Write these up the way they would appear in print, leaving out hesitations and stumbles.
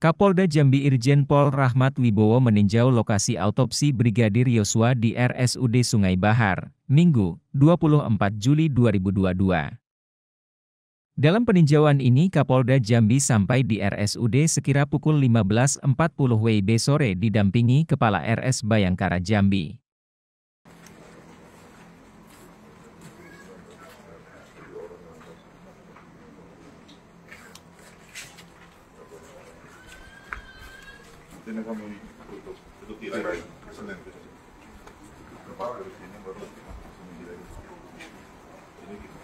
Kapolda Jambi Irjen Pol Rahmat Wibowo meninjau lokasi autopsi Brigadir Yosua di RSUD Sungai Bahar, Minggu, 24 Juli 2022. Dalam peninjauan ini Kapolda Jambi sampai di RSUD sekira pukul 15.40 WIB sore didampingi Kepala RS Bayangkara Jambi. Ini kamu tutup tirai Senin. Berapa dari sini baru langsung tirai. Ini gitu.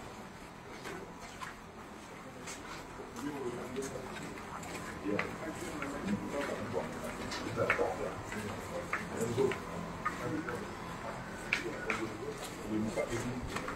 Ya. Buka ini.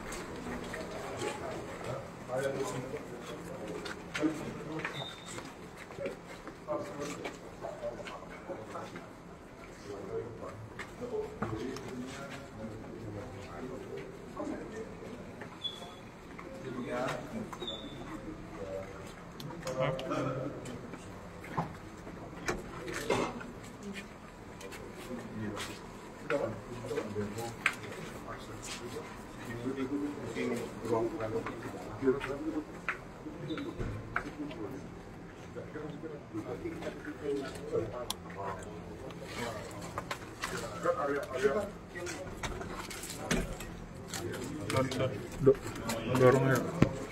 Dorong ya.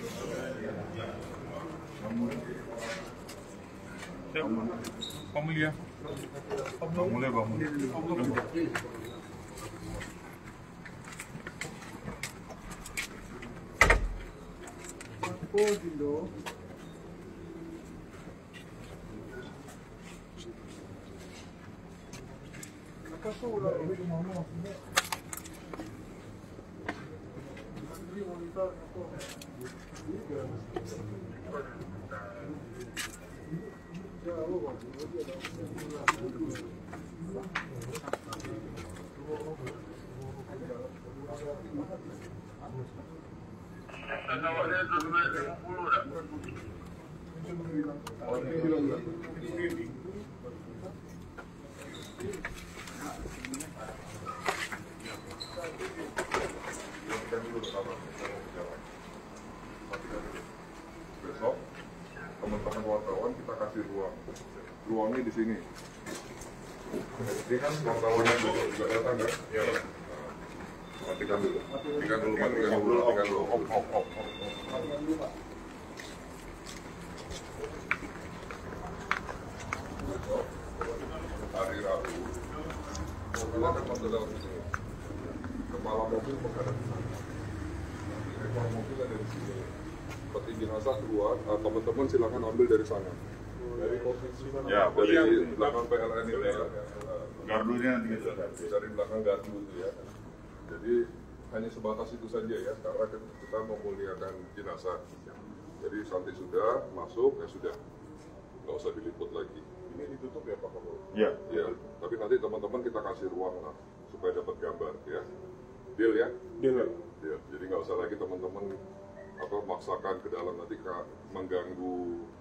Familia. Mulai bangun. Besok teman-teman wartawan kita kasih ruangnya di sini. Ini kan wartawan yang juga datang kan? Ya. Matikan dulu. Matikan dulu. Off. Besok hari Rabu. Mobil akan masuk dalam sini. Kepala mobil menghadap ke sana. Ekor mobil ada di sini. Peti jenazah keluar, teman-teman silakan ambil dari sana. Dari posisi sana. Ya, dari belakang PLN itu ya. Gardunya gitu. Dari belakang gardu itu ya. Jadi hanya sebatas itu saja ya, karena kita memuliakan jenazah. Jadi santai sudah masuk, ya sudah, nggak usah diliput lagi. Ini ditutup ya Pak Kapolri? Iya. Ya, tapi nanti teman-teman kita kasih ruang lah supaya dapat gambar ya. Deal ya? Deal. Jadi nggak usah lagi teman-teman maksakan ke dalam, nanti mengganggu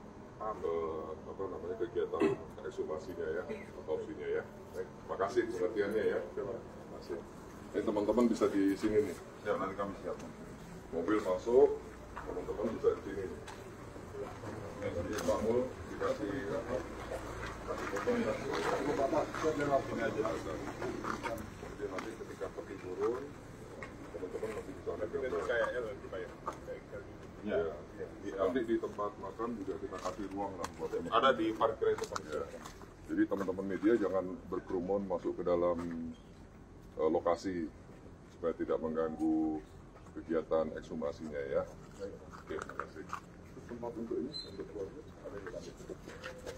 kegiatan ekshumasinya ya, otopsinya ya. Baik, makasih pengertiannya ya. Terima kasih. Ini teman-teman bisa di sini nih. Ya, nanti kami siap. Mobil masuk, teman-teman bisa di sini nih. Jadi Pak Mul dikasih potong ya. Ini aja. Jadi nanti ketika peti turun, teman-teman masih bisa ambil gambar. Ya, nanti di tempat makan juga kita kasih ruang lah buat teman-teman. Ada di parkir itu ya. Jadi teman-teman media jangan berkerumun masuk ke dalam lokasi supaya tidak mengganggu kegiatan ekshumasinya ya. Oke, terima kasih. Tempat untuk ini, untuk keluarga ada di